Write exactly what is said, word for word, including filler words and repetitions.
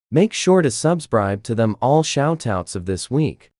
Make sure to subscribe to them all shoutouts of this week.